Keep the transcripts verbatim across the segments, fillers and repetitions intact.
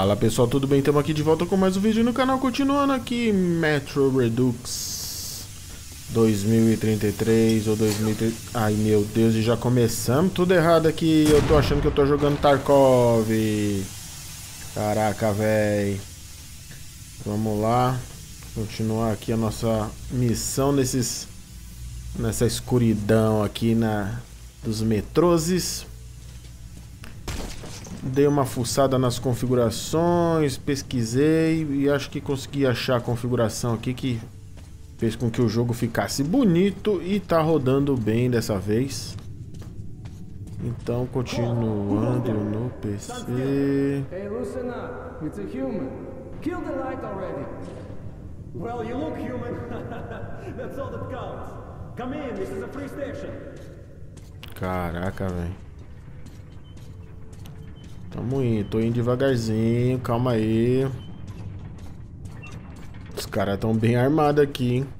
Fala pessoal, tudo bem? Estamos aqui de volta com mais um vídeo no canal, continuando aqui Metro Redux dois mil e trinta e três ou dois mil e trinta. Ai meu Deus, e já começamos tudo errado aqui. Eu tô achando que eu tô jogando Tarkov. Caraca, véi. Vamos lá, continuar aqui a nossa missão nesses nessa escuridão aqui na dos metroses. Dei uma fuçada nas configurações, pesquisei e acho que consegui achar a configuração aqui que fez com que o jogo ficasse bonito e tá rodando bem dessa vez. Então, continuando no P C. Hey, listen up. It's a human. Kill the light already. Well, you look human. That's all that counts. Come in, this is a free station. Caraca, velho. Tamo indo, tô indo devagarzinho, calma aí. Os caras tão bem armados aqui, hein?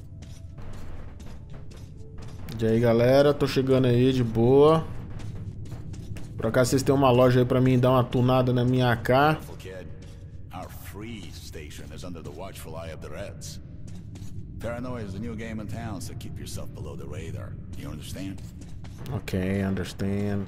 E aí galera, tô chegando aí de boa. Por acaso vocês têm uma loja aí pra mim dar uma tunada na minha A K? Our free station is under the watchful eye of the Reds. Paranoia is the new game in town, so keep yourself below the radar. You understand? Okay, understand.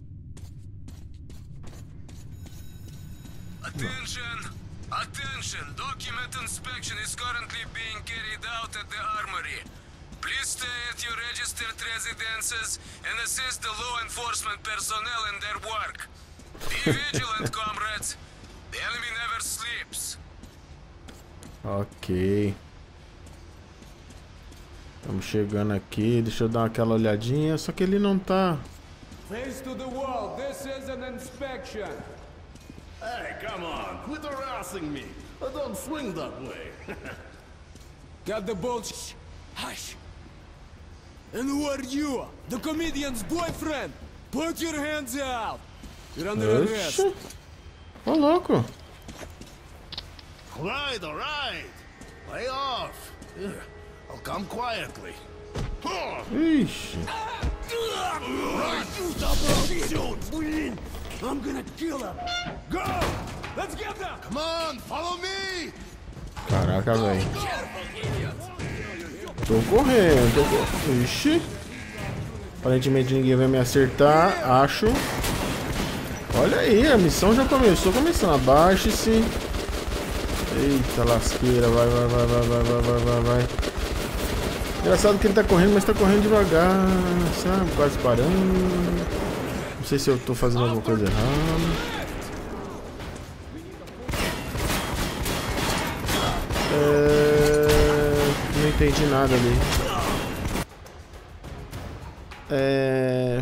Attention! Attention! Document inspection is currently being carried out at the armory. Please stay at your registered residences and assist the law enforcement personnel in their work. Be vigilant, comrades. The enemy never sleeps. Ok. Estamos chegando aqui, deixa eu dar aquela olhadinha, só que ele não tá... Face to the wall. This is an inspection. Hey, come on, quit harassing me. I don't swing that way. Got the bullshit. Hush. And who are you? The comedian's boyfriend. Put your hands out. You're under arrest. Oxe. Ô louco. Alright, alright. Lay off. Ugh, I'll come quietly. Ixi. Right, you stop shoot. I'm gonna kill him. Go! Let's get them! Come on, follow me! Caraca, velho. Tô correndo, tô correndo. Ixi. Aparentemente ninguém vai me acertar, acho. Olha aí, a missão já começou. Começando, abaixe-se. Eita lasqueira, vai, vai, vai, vai, vai, vai, vai, vai, vai. Engraçado que ele tá correndo, mas tá correndo devagar, sabe? Quase parando. Não sei se eu tô fazendo alguma coisa errada. É... Não entendi nada ali. É...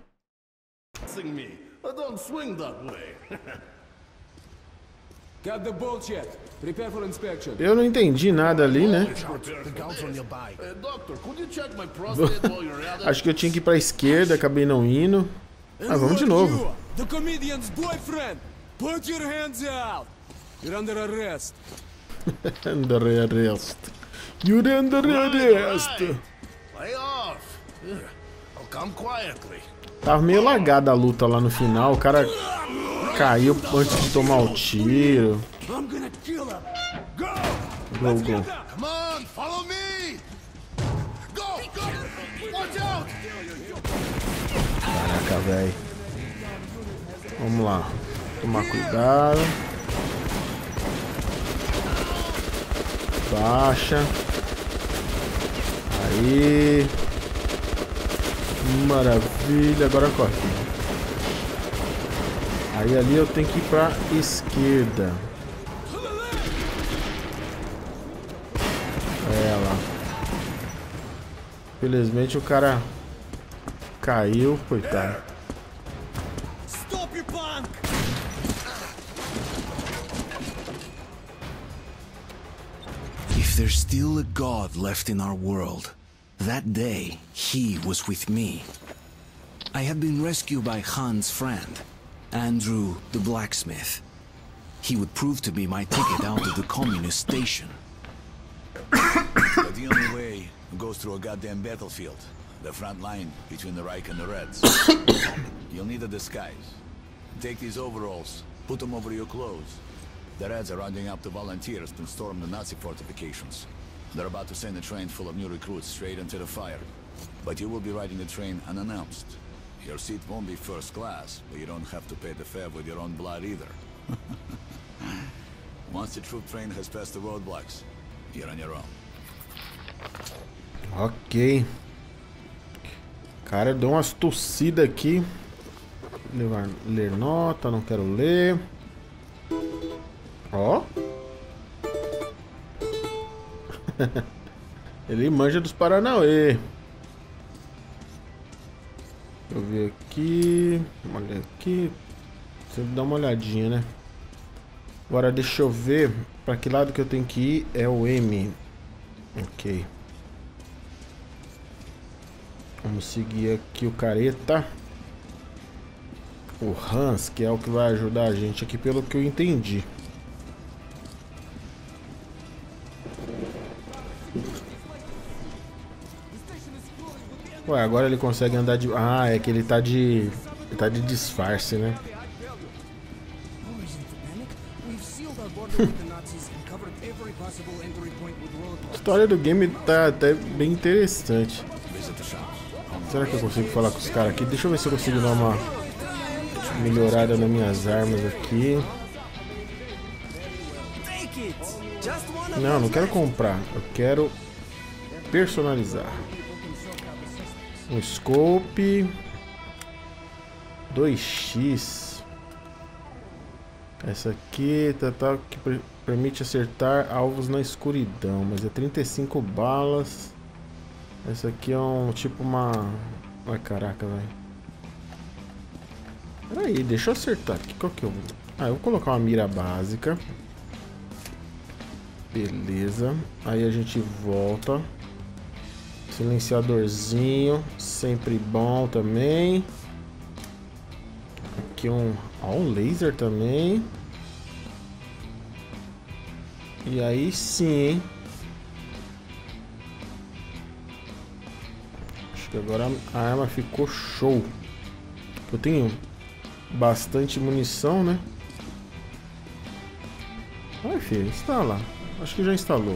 Got the bullshit. Prepare for inspection. Eu não entendi nada ali, né? Acho que eu tinha que ir pra esquerda, acabei não indo. Ah, vamos de novo. The comedian's boyfriend. Put your hands out. You're under arrest. Under arrest. You're under arrest. Lay off. I'll come quietly. Tava meio lagada a luta lá no final. O cara caiu antes de tomar o tiro. I'm gonna kill him. Go! Go, Let's go. get them! Come on, follow me! Go! Go! Watch out! Caraca, velho. Vamos lá. Tomar cuidado. Baixa. Aí. Maravilha. Agora corre. Aí ali eu tenho que ir pra esquerda. É lá. Felizmente o cara caiu, coitado. Stop, you punk! If there's still a God left in our world, that day he was with me. I had been rescued by Han's friend, Andrew the blacksmith. He would prove to be my ticket out of the communist station. But the only way goes through a goddamn battlefield. The front line between the Reich and the Reds. You'll need a disguise. Take these overalls, put them over your clothes. The Reds are rounding up the volunteers to storm the Nazi fortifications. They're about to send a train full of new recruits straight into the fire. But you will be riding the train unannounced. Your seat won't be first class, but you don't have to pay the fare with your own blood either. Once the troop train has passed the roadblocks, you're on your own. Ok. Cara, deu umas tossidas aqui. Levar, ler nota, não quero ler. Ó. Ele manja dos Paranauê. Deixa eu ver aqui. Olha aqui. Sempre dá uma olhadinha, né? Agora deixa eu ver pra que lado que eu tenho que ir. É o M. Ok. Vamos seguir aqui o careta. O Hans, que é o que vai ajudar a gente aqui, pelo que eu entendi. Ué, agora ele consegue andar de... Ah, é que ele tá de... Ele tá de disfarce, né? A história do game tá até bem interessante. Será que eu consigo falar com os caras aqui? Deixa eu ver se eu consigo dar uma melhorada nas minhas armas aqui. Não, não quero comprar. Eu quero personalizar. Um scope dois x. Essa aqui tá, tá, que permite acertar alvos na escuridão, mas é trinta e cinco balas. Essa aqui é um tipo uma... Ai, caraca, velho. Peraí, deixa eu acertar aqui. Qual que eu vou... Ah, eu vou colocar uma mira básica. Beleza. Aí a gente volta. Silenciadorzinho, sempre bom também. Aqui um, ó, um laser também. E aí sim, hein? Acho que agora a arma ficou show. Eu tenho bastante munição, né? Ai, filho, instala. Acho que já instalou.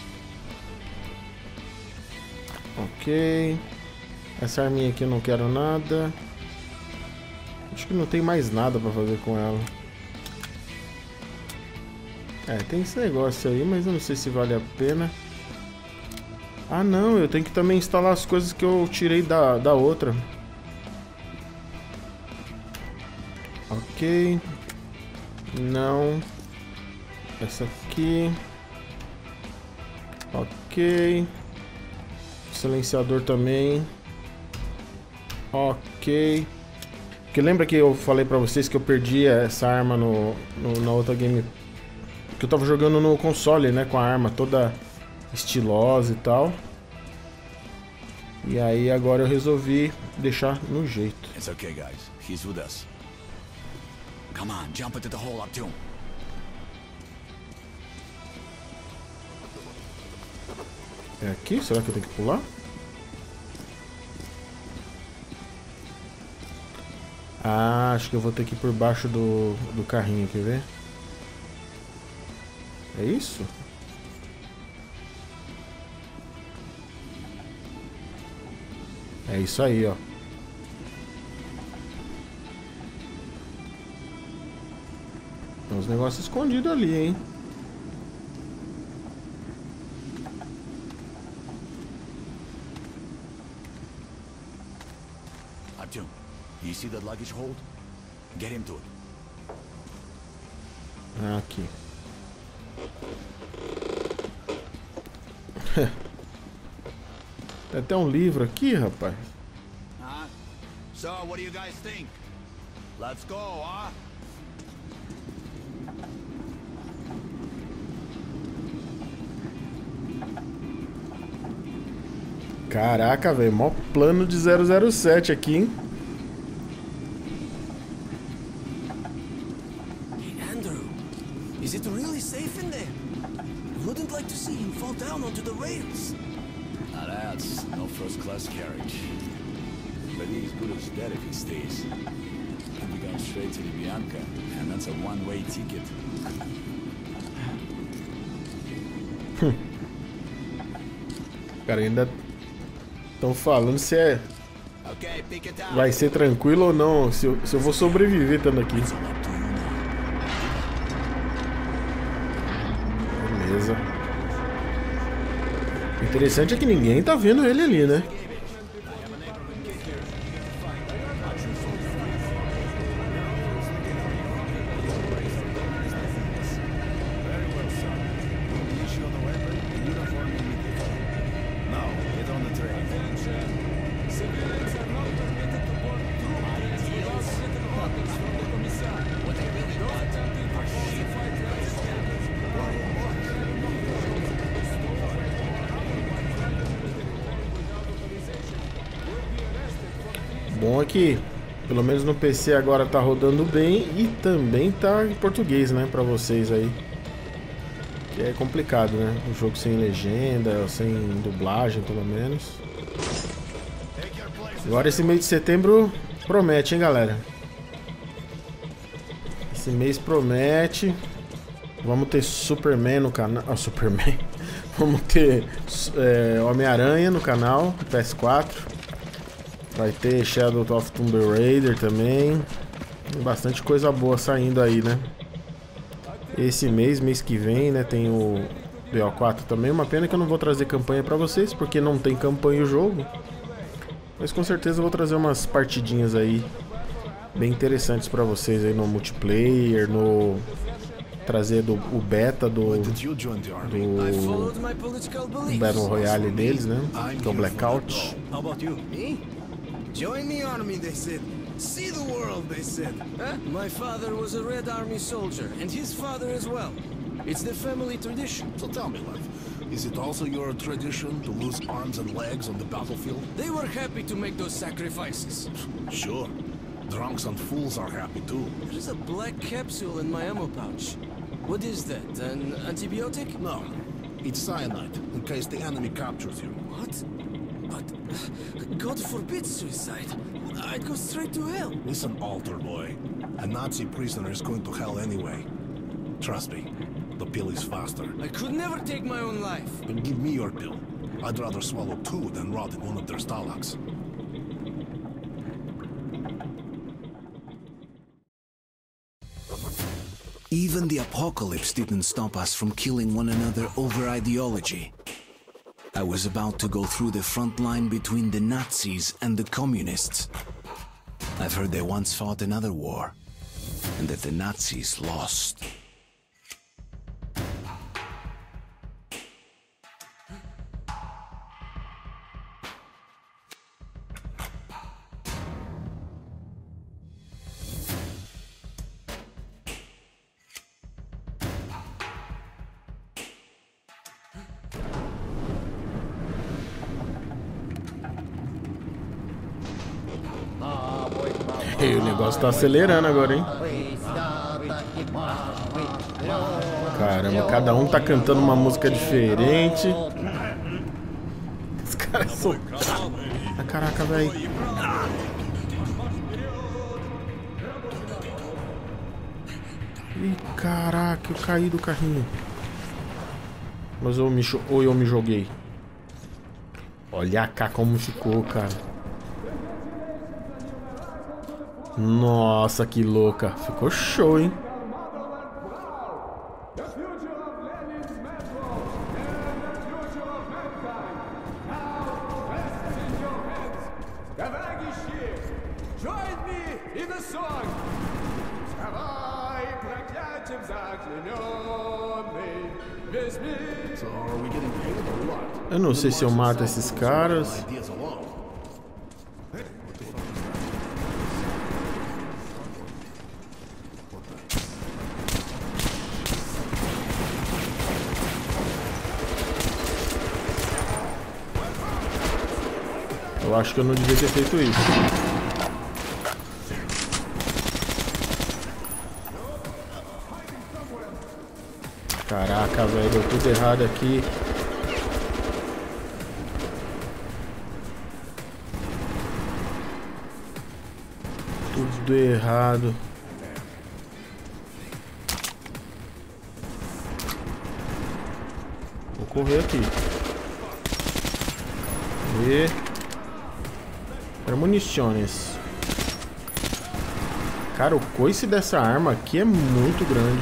Ok. Essa arminha aqui eu não quero nada. Acho que não tem mais nada pra fazer com ela. É, tem esse negócio aí, mas eu não sei se vale a pena. Ah não, eu tenho que também instalar as coisas que eu tirei da, da outra. Ok. Não. Essa aqui. Ok. Silenciador também. Ok. Porque lembra que eu falei pra vocês que eu perdi essa arma no, no, na outra game. Que eu tava jogando no console, né? Com a arma toda estilosa e tal. E aí agora eu resolvi deixar no jeito. It's okay, guys. He's with us. Come on, jump into the hole up to him. É aqui? Será que eu tenho que pular? Ah, acho que eu vou ter que ir por baixo do, do carrinho, quer ver? É isso? É isso aí, ó. Tem uns negócios escondidos ali, hein? Artyom, you see that luggage hold? Get him to it. Aqui. Tem até um livro aqui, rapaz. Huh? So, what do you guys think? Let's go, huh? Caraca, velho, mó plano de zero zero sete aqui, hein? Hey, Andrew, is it really safe in there? I wouldn't like to see him fall down onto the rails. Now that's no first class carriage. But he's good as dead if he stays. He'll be going straight to the Bianca, and that's a one-way ticket. Hum. Cara, ainda estão falando se é vai ser tranquilo ou não, se eu, se eu vou sobreviver estando aqui. Beleza. O interessante é que ninguém tá vendo ele ali, né? Bom é que, pelo menos no P C agora tá rodando bem e também tá em português, né, pra vocês aí. Que é complicado, né, o jogo sem legenda, sem dublagem, pelo menos. Agora esse mês de setembro promete, hein, galera. Esse mês promete. Vamos ter Superman no canal. Ah, Superman. Vamos ter é, Homem-Aranha no canal, P S quatro. Vai ter Shadow of Tomb Raider também. Tem bastante coisa boa saindo aí, né? Esse mês, mês que vem, né? Tem o B O quatro também. Uma pena que eu não vou trazer campanha pra vocês, porque não tem campanha o jogo. Mas com certeza eu vou trazer umas partidinhas aí bem interessantes pra vocês aí no multiplayer, no... trazer do, o beta do, do Battle Royale deles, né? Que é o Blackout. Join the army, they said. See the world, they said. Huh? My father was a Red Army soldier, and his father as well. It's the family tradition. So tell me, love, is it also your tradition to lose arms and legs on the battlefield? They were happy to make those sacrifices. Sure. Drunks and fools are happy too. There's a black capsule in my ammo pouch. What is that? An antibiotic? No. It's cyanide, in case the enemy captures you. What? But... God forbid suicide. I'd go straight to hell. Listen, altar boy. A Nazi prisoner is going to hell anyway. Trust me, the pill is faster. I could never take my own life. Then give me your pill. I'd rather swallow two than rot in one of their stalags. Even the apocalypse didn't stop us from killing one another over ideology. I was about to go through the front line between the Nazis and the communists. I've heard they once fought another war, and that the Nazis lost. E o negócio tá acelerando agora, hein? Caramba, cada um tá cantando uma música diferente. Os caras são... Ah, caraca, velho. Ih, caraca, eu caí do carrinho. Mas eu me... ou eu me joguei. Olha cá como ficou, cara. Nossa, que louca. Ficou show, hein? Eu não sei se eu mato esses caras. Eu acho que eu não devia ter feito isso. Caraca, velho, deu tudo errado aqui. Tudo errado. correr aqui. E... Para munições. Cara, o coice dessa arma aqui é muito grande.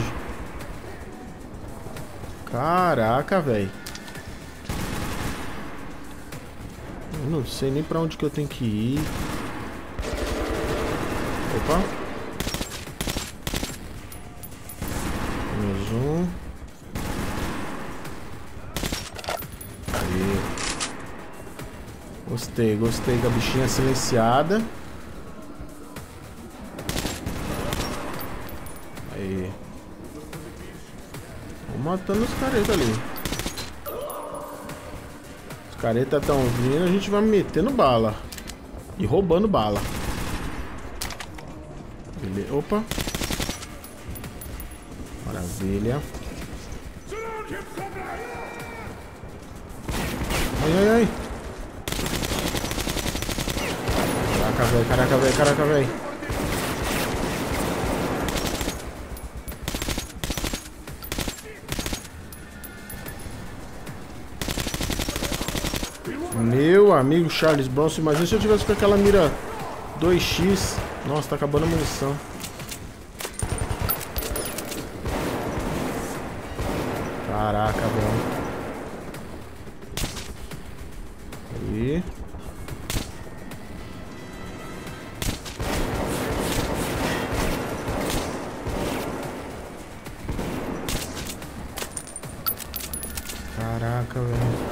Caraca, velho. Eu não sei nem pra onde que eu tenho que ir. Opa. Mais um. Aí. Gostei, gostei da bichinha silenciada. Aí. Vou matando os caretas ali. Os caretas estão vindo, a gente vai metendo bala. E roubando bala. Beleza. Opa. Maravilha. Ai, ai, ai. Caraca, velho, caraca, velho, caraca, velho. Meu amigo Charles Bronson, imagina se eu tivesse com aquela mira dois x. Nossa, tá acabando a munição. Caraca, velho. Aí. Caraca, velho.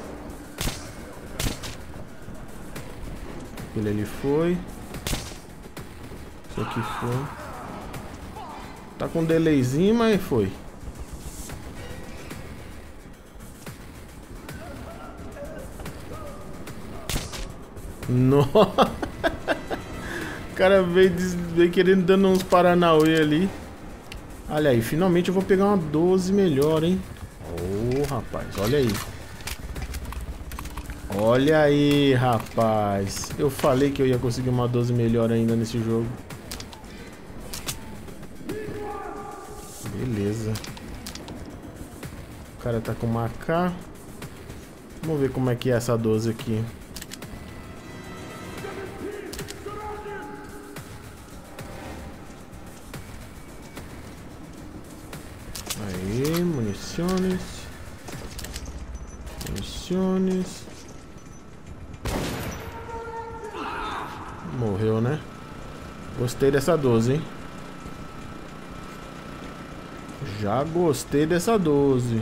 Ele ali foi. Isso aqui foi. Tá com um delayzinho, mas foi. Nossa. O cara veio, veio querendo dando uns paranauê ali. Olha aí, finalmente eu vou pegar uma doze melhor, hein? Ô, oh, rapaz, olha aí. Olha aí, rapaz. Eu falei que eu ia conseguir uma doze melhor ainda nesse jogo. Beleza. O cara tá com uma A K. Vamos ver como é que é essa doze aqui. Aí, munições. Munições. Morreu, né? Gostei dessa doze, hein? Já gostei dessa doze.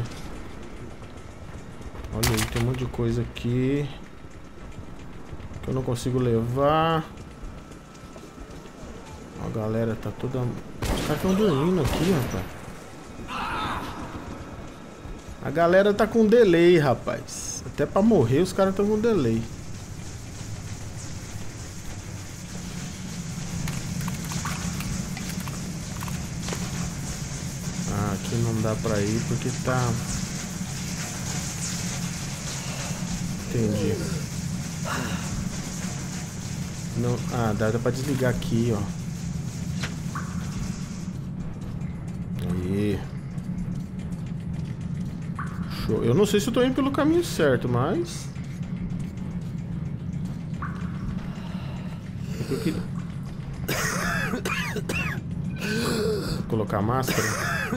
Olha aí, tem um monte de coisa aqui que eu não consigo levar. A galera tá toda... Os caras estão dormindo aqui, rapaz. A galera tá com delay, rapaz. Até pra morrer os caras estão com delay. Aqui não dá pra ir porque tá... Entendi. Não... Ah, dá, dá pra desligar aqui, ó. Aí. Show. Eu não sei se eu tô indo pelo caminho certo, mas... Eu queria... Vou colocar a máscara.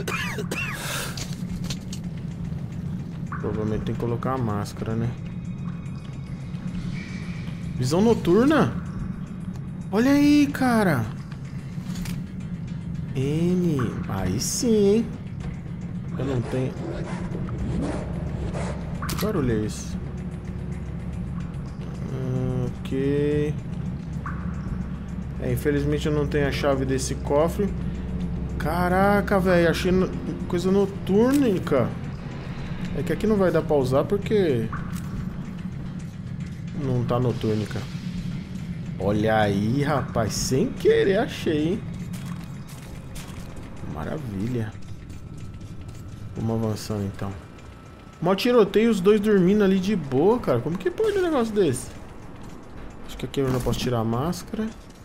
Provavelmente tem que colocar a máscara, né? Visão noturna? Olha aí, cara. N. Aí sim, hein? Eu não tenho... Que barulho é esse? Ok. É, infelizmente eu não tenho a chave desse cofre. Caraca, velho. Achei no... coisa notúrnica. É que aqui não vai dar pra usar porque... não tá notúrnica. Olha aí, rapaz. Sem querer achei, hein? Maravilha. Vamos avançando então. Mó tiroteio, os dois dormindo ali de boa, cara. Como que pode um negócio desse? Acho que aqui eu já posso tirar a máscara.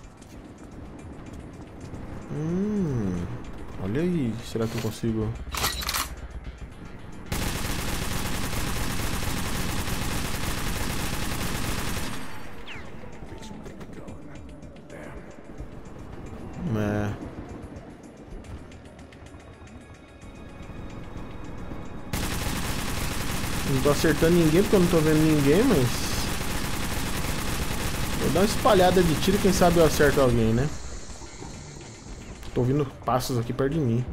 Hum... Olha aí. Será que eu consigo... Não tô acertando ninguém porque eu não tô vendo ninguém, mas... Vou dar uma espalhada de tiro, quem sabe eu acerto alguém, né? Tô ouvindo passos aqui perto de mim.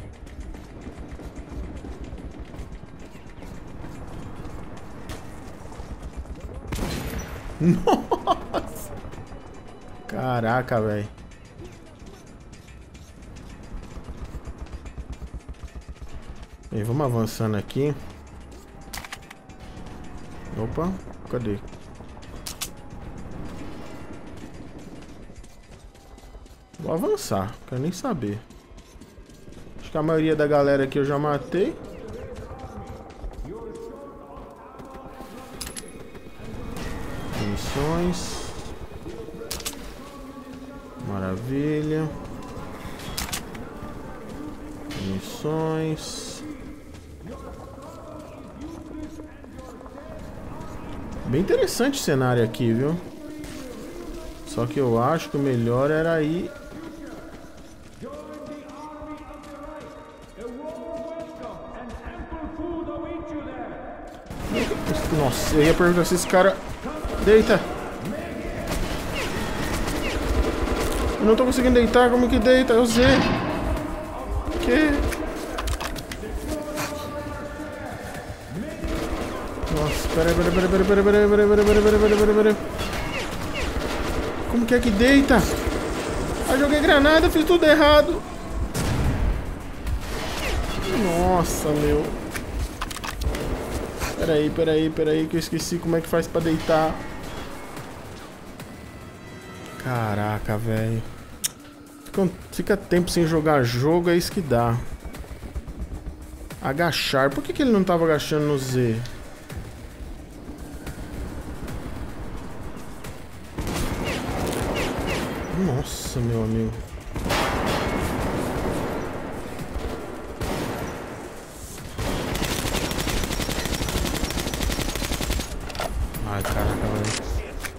Nossa! Caraca, velho. Bem, vamos avançando aqui. Opa, cadê? Vou avançar, quero nem saber. Acho que a maioria da galera aqui eu já matei. Missões. Maravilha. Missões. Bem interessante o cenário aqui, viu? Só que eu acho que o melhor era ir... Nossa, eu ia perguntar se esse cara... Deita! Eu não tô conseguindo deitar, como que deita? Eu sei! Que? Nossa, peraí, peraí, peraí, peraí, peraí, peraí, peraí, peraí, peraí, peraí, peraí, peraí. Como que é que deita? Ah, joguei granada, fiz tudo errado. Nossa, meu. Peraí, peraí, peraí, que eu esqueci como é que faz pra deitar. Caraca, velho. Fica, fica tempo sem jogar jogo, é isso que dá. Agachar. Por que que ele não tava agachando no Z? Nossa, meu amigo. Ai, caraca, velho.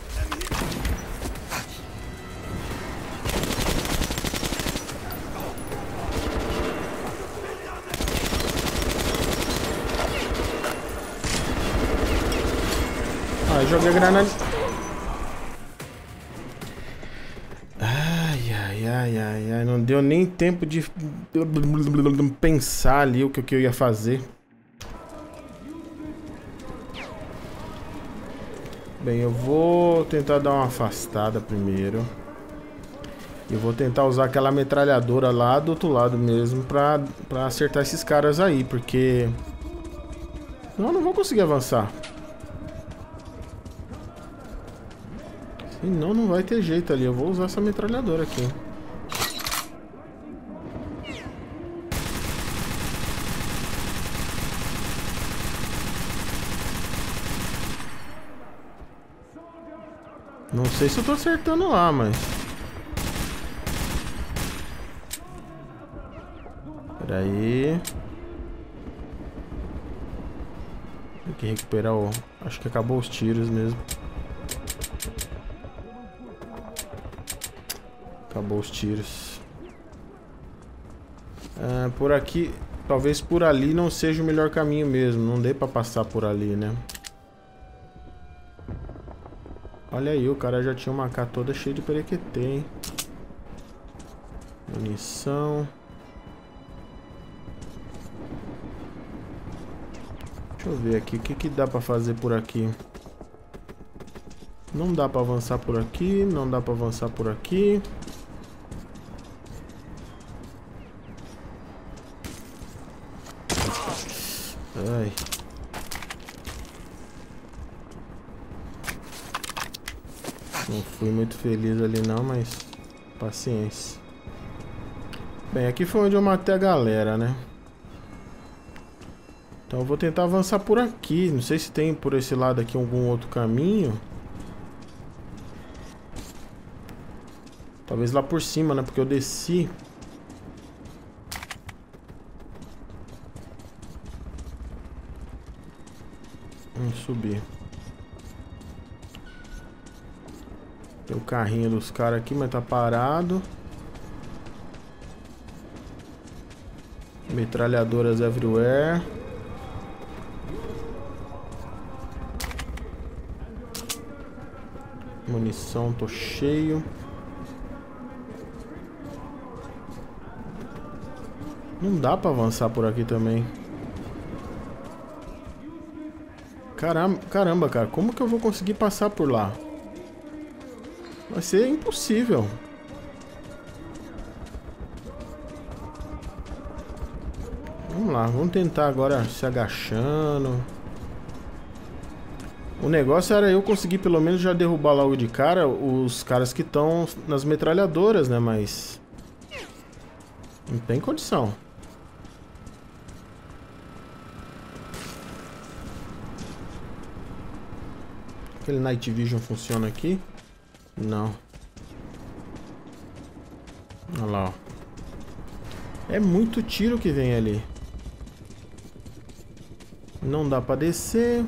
Ai, joguei a granada. Ai, ai, ai, ai, ai. Não deu nem tempo de pensar ali o que, que eu ia fazer. Bem, eu vou tentar dar uma afastada primeiro. E vou tentar usar aquela metralhadora lá do outro lado mesmo pra, pra acertar esses caras aí, porque... Senão eu não vou conseguir avançar. Senão não vai ter jeito ali, eu vou usar essa metralhadora aqui. Não sei se eu tô acertando lá, mas... Pera aí. Tem que recuperar o... Acho que acabou os tiros mesmo. Acabou os tiros. Ah, por aqui... Talvez por ali não seja o melhor caminho mesmo. Não dê pra passar por ali, né? Olha aí, o cara já tinha uma K toda cheia de perequetê, hein? Munição. Deixa eu ver aqui, o que que dá pra fazer por aqui? Não dá pra avançar por aqui, não dá pra avançar por aqui. Ai. Não fui muito feliz ali não, mas paciência. Bem, aqui foi onde eu matei a galera, né? Então eu vou tentar avançar por aqui. Não sei se tem por esse lado aqui algum outro caminho. Talvez lá por cima, né? Porque eu desci. Vamos subir. Tem o carrinho dos caras aqui, mas tá parado. Metralhadoras everywhere. Munição, tô cheio. Não dá pra avançar por aqui também. Caramba, caramba, cara. Como que eu vou conseguir passar por lá? Vai ser impossível. Vamos lá, vamos tentar agora se agachando. O negócio era eu conseguir pelo menos já derrubar logo de cara os caras que estão nas metralhadoras, né? Mas não tem condição. Aquele Night Vision funciona aqui? Não. Olha lá, ó. É muito tiro que vem ali. Não dá pra descer.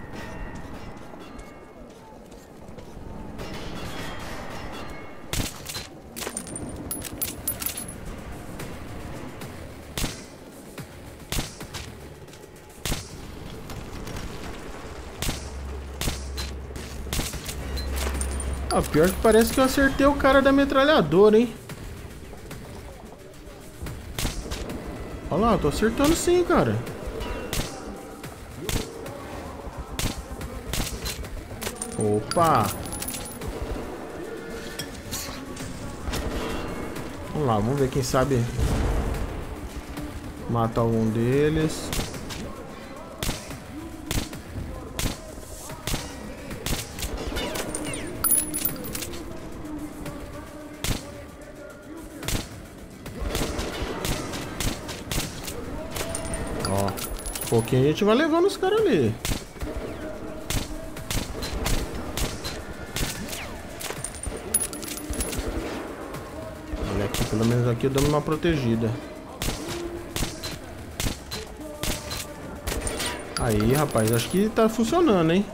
Ah, pior que parece que eu acertei o cara da metralhadora, hein? Olha lá, tô acertando sim, cara. Opa! Vamos lá, vamos ver quem sabe mata algum deles. Ó, um pouquinho a gente vai levando os caras ali. Pelo menos aqui eu dou uma protegida. Aí, rapaz, acho que tá funcionando, hein?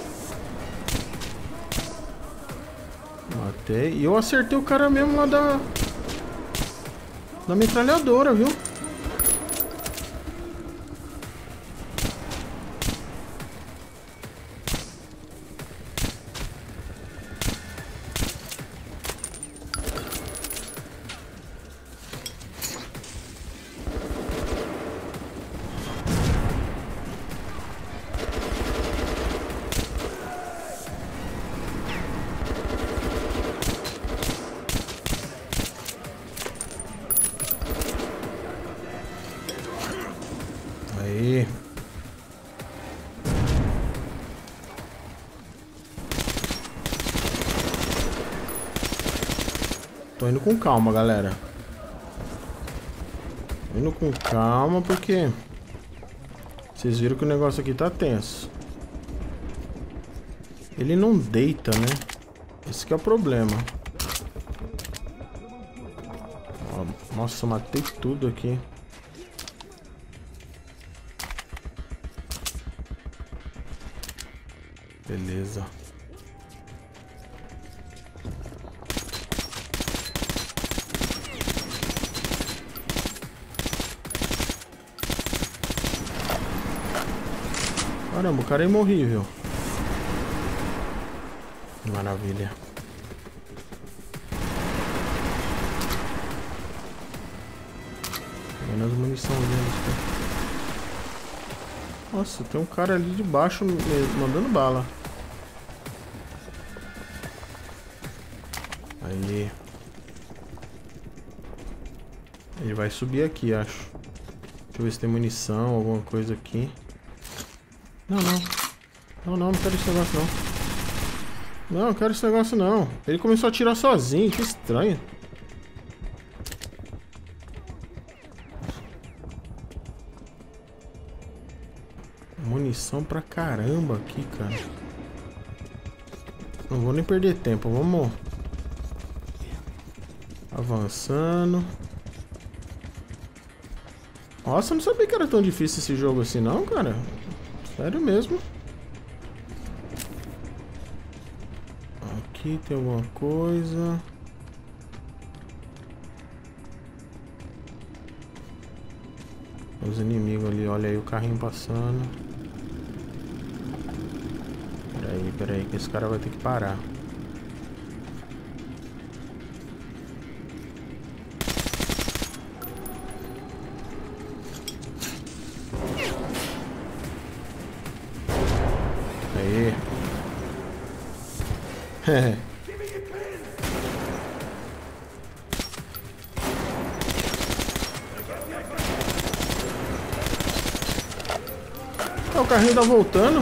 Matei. E eu acertei o cara mesmo lá da... da metralhadora, viu? Aí. Tô indo com calma, galera. Tô indo com calma porque vocês viram que o negócio aqui tá tenso. Ele não deita, né? Esse que é o problema. Ó, nossa, matei tudo aqui. Beleza. Caramba, o cara é imorrível. Maravilha. Menos munição dele. Nossa, tem um cara ali de baixo mandando bala. Aí. Ele vai subir aqui, acho. Deixa eu ver se tem munição, alguma coisa aqui. Não, não. Não, não, não quero esse negócio não. Não, não quero esse negócio não. Ele começou a atirar sozinho, que estranho. Munição pra caramba aqui, cara. Não vou nem perder tempo, vamos avançando. Nossa, eu não sabia que era tão difícil esse jogo assim não, cara. Sério mesmo. Aqui tem alguma coisa. Os inimigos ali, olha aí o carrinho passando. Peraí, peraí, que esse cara vai ter que parar. É. O carrinho tá voltando.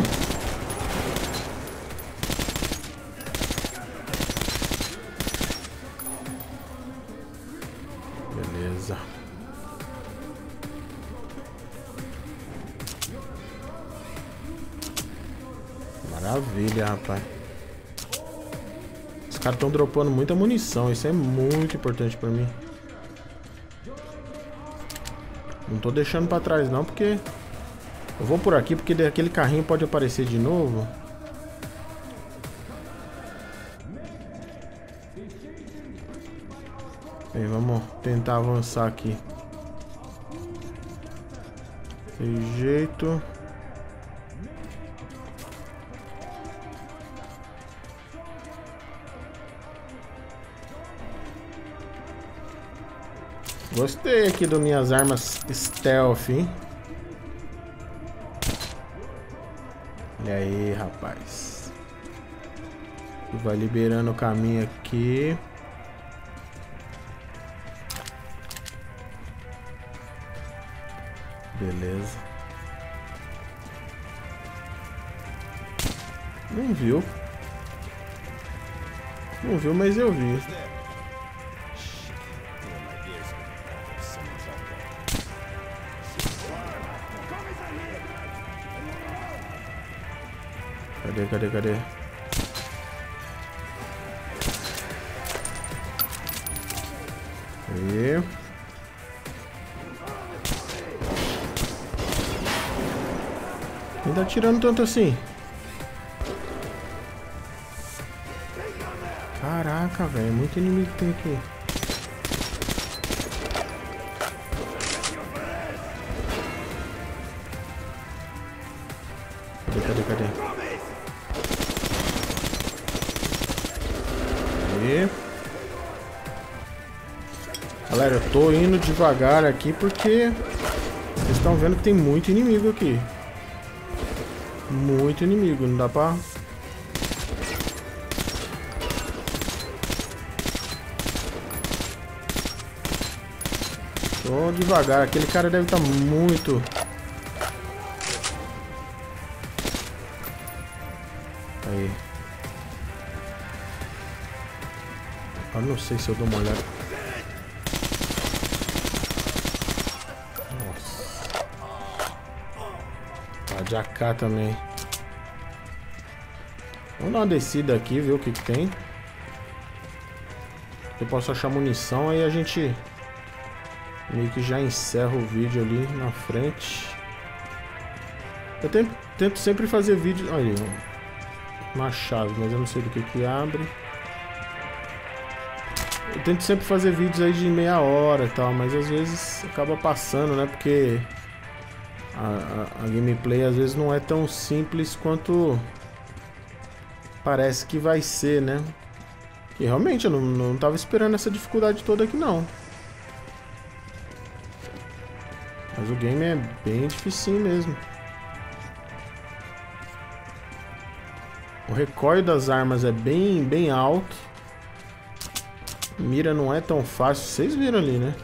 Beleza. Maravilha, rapaz. Os caras estão dropando muita munição. Isso é muito importante pra mim. Não tô deixando pra trás não, porque... Eu vou por aqui porque aquele carrinho pode aparecer de novo. Bem, vamos tentar avançar aqui. Tem jeito. Gostei aqui das minhas armas stealth, hein? Olha aí, rapaz. E vai liberando o caminho aqui. Beleza. Não viu. Não viu, mas eu vi. Cadê, cadê, cadê? Aí. Quem tá tirando tanto assim? Caraca, velho. É muito inimigo que tem aqui. Cadê, cadê, cadê? Aí. Galera, eu tô indo devagar aqui porque vocês estão vendo que tem muito inimigo aqui. Muito inimigo, não dá pra... Tô devagar, aquele cara deve estar muito... Aí. Eu não sei se eu dou uma olhada. Nossa. Tá de A K também. Vamos dar uma descida aqui, ver o que que tem. Eu posso achar munição, aí a gente meio que já encerra o vídeo ali na frente. Eu tento, tento sempre fazer vídeo... Olha aí, uma chave, mas eu não sei do que que abre. Eu tento sempre fazer vídeos aí de meia hora e tal, mas às vezes acaba passando, né? Porque a, a, a gameplay às vezes não é tão simples quanto parece que vai ser, né? E realmente eu não, não tava esperando essa dificuldade toda aqui não. Mas o game é bem dificinho mesmo. O recoil das armas é bem, bem alto. Mira não é tão fácil. Vocês viram ali, né?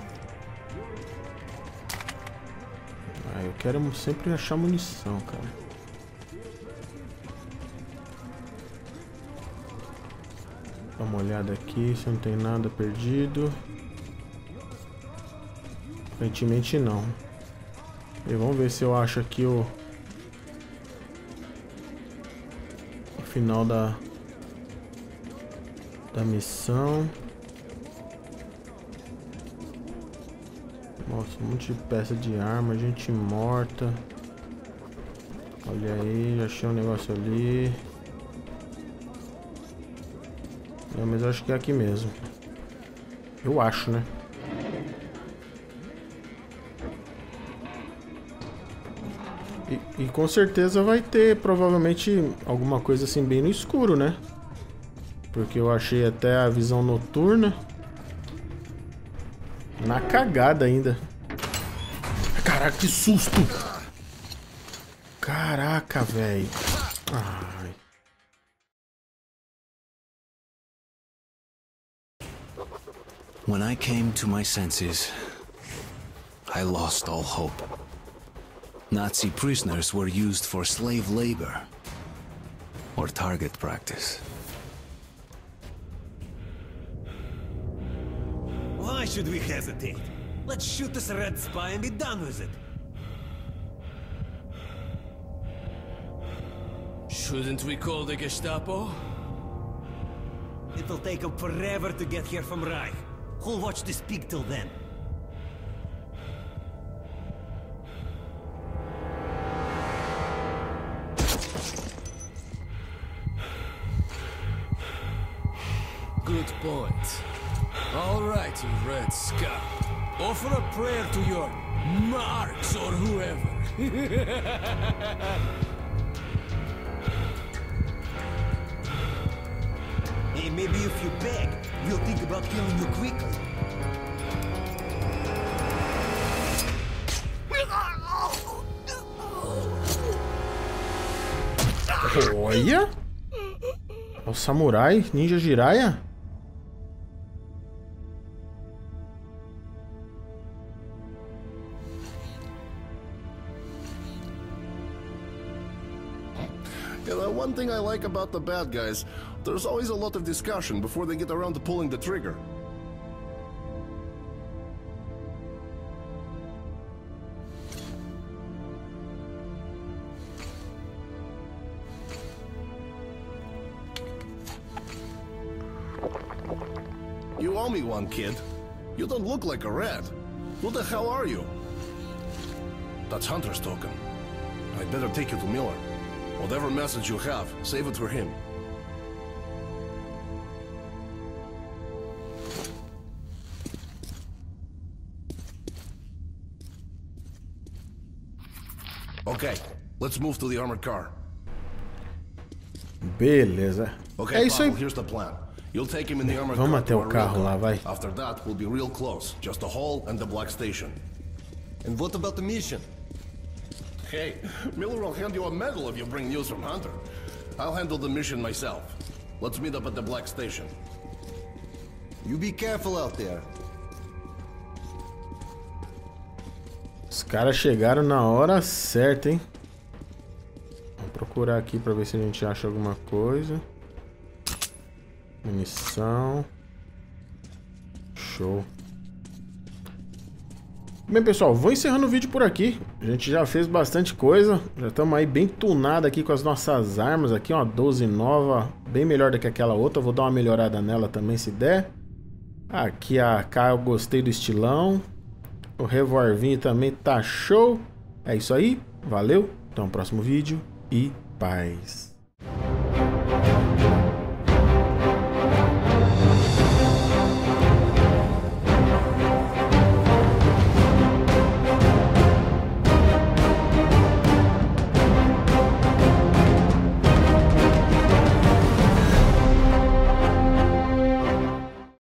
Ah, eu quero sempre achar munição, cara. Dá uma olhada aqui se não tem nada perdido. Aparentemente não. E vamos ver se eu acho aqui o, o final da da missão. Nossa, um monte de peça de arma, gente morta. Olha aí, já achei um negócio ali. É, mas eu acho que é aqui mesmo. Eu acho, né? E, e com certeza vai ter provavelmente alguma coisa assim bem no escuro, né? Porque eu achei até a visão noturna. Na cagada ainda. Caraca, que susto! Caraca, velho. Ah. When I came to my senses, I lost all hope. Nazi prisoners were used for slave labor or target practice. Why should we hesitate? Let's shoot this red spy and be done with it. Shouldn't we call the Gestapo? It'll take them forever to get here from Reich. Who'll watch this pig till then? Good point. All right, you Red Scum. Offer a prayer to your Marx or whoever. Hey, maybe if you beg, we'll think about killing you quickly. Olha! O samurai ninja Jiraiya. You know, one thing I like about the bad guys, there's always a lot of discussion before they get around to pulling the trigger. You owe me one, kid. You don't look like a rat. Who the hell are you? That's Hunter's token. I'd better take you to Miller. Whatever message you have, save it for him. Okay, let's move to the armored car. Beleza. Okay, É isso aí. Pavel, here's the plan. You'll take him in the armored Vamos car até to o our carro real lá, car. vai. After that, we'll be real close. Just the hall and the black station. And what about the mission? Hey, Miller will hand you a medal if you bring news from Hunter. I'll handle the mission myself. Let's meet up at the black station. You be careful out there. Os caras chegaram na hora certa, hein? Vamos procurar aqui pra ver se a gente acha alguma coisa. Munição. Show. Bem, pessoal, vou encerrando o vídeo por aqui. A gente já fez bastante coisa. Já estamos aí bem tunados aqui com as nossas armas aqui, uma doze nova, bem melhor do que aquela outra. Vou dar uma melhorada nela também se der. Aqui a A K eu gostei do estilão. O revolvinho também tá show. É isso aí, valeu. Até o próximo vídeo e paz.